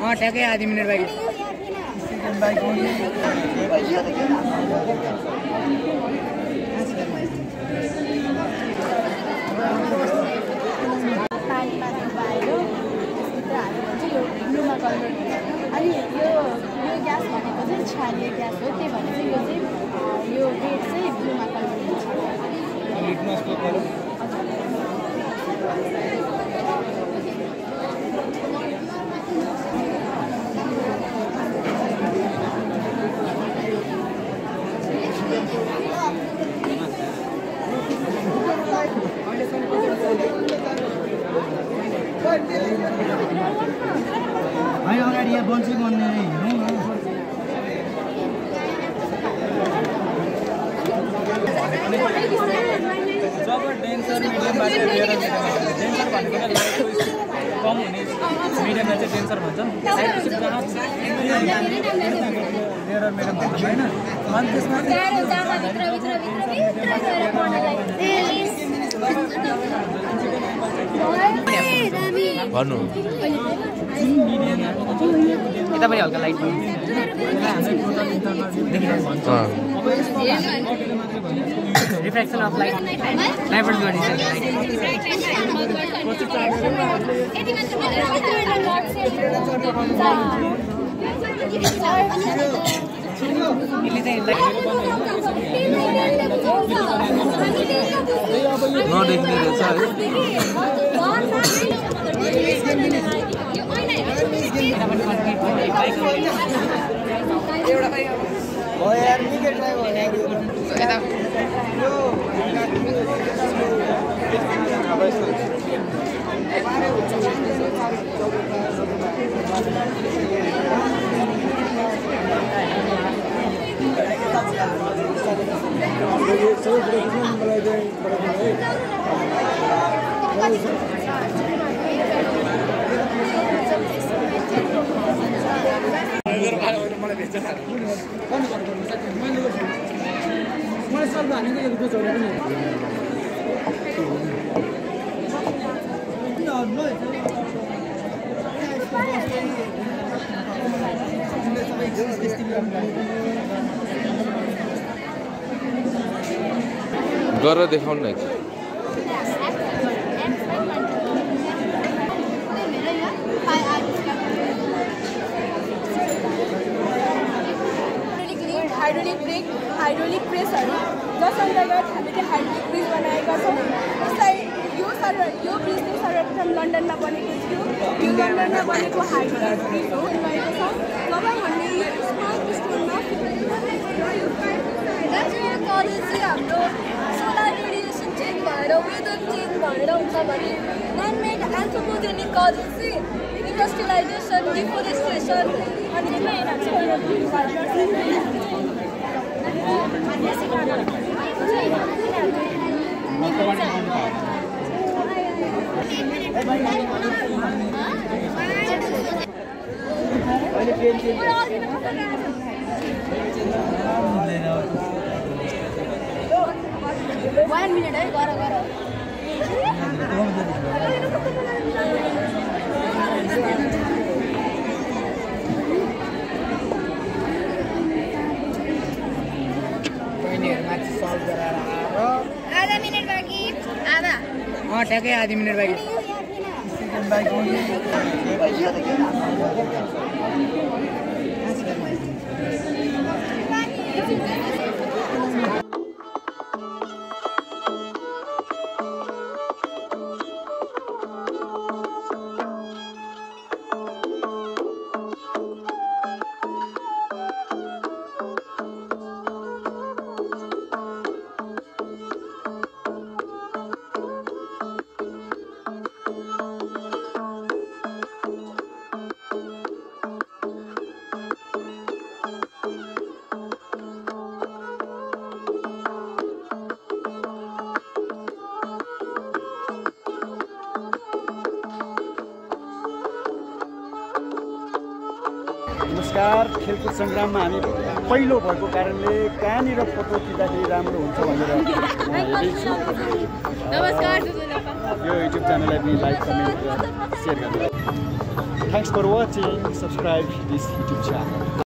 ठ्याक्कै आधी मिनट बाँकी अनि यो ग्यास भनेको चाहिँ क्षारीय ग्यास हो त्यही भएर चाहिँ यो चाहिँ यो रेट चाहिँ ब्लूमा कन्भर्ट हुन्छ होइन अगाडि यहाँ बन्सी बन्ने हेरौँ न जब डेन्सर मिडियमबाट लिएर डेन्सर भनेको लाइटको कम हुने मिडियमलाई चाहिँ डेन्सर भन्छन् लिएर मिडियम भन्छ होइन अनि त्यसमा भन्नु यता पनि हल्का light reflection of light divert गरिन्छ नदेख्ने रहेछ है गरेर देखाउनु न हाइड्रोलिक प्रेसहरू जस अन्तर्गत हामीले हाइड्रोलिक ब्रिज बनाएका छौँ यसलाई यो ब्रिज चाहिँ सर्वप्रथम लन्डनमा बनेको थियो यो लन्डनमा बनेको हाइड्रोलिक ब्रिज हो भएको छ जब हामीले दार्जिलिङ कलेज चाहिँ हाम्रो सोलर रेडिएसन चेन्ज भएर वेदर चेन्ज भएर हुन्छ भने ननमेड एन्थ्रोपोजेनिक कलेज चाहिँ इन्डस्ट्रियलाइजेसन डिफोरेस्टेसन अनि One minute, है गर आधा मिनट बाँकी आधा ठ्याक्कै आधी मिनट बाँकी नमस्कार। खेलकुद सङ्ग्राममा हामी पहिलो भएको कारणले कहाँनिर फोटो खिच्दाखेरि राम्रो हुन्छ भनेर हेर्दैछु। नमस्कार यो युट्युब च्यानललाई पनि लाइक कमेन्ट र सेयर गर्नु। Thanks for watching. Subscribe this YouTube channel.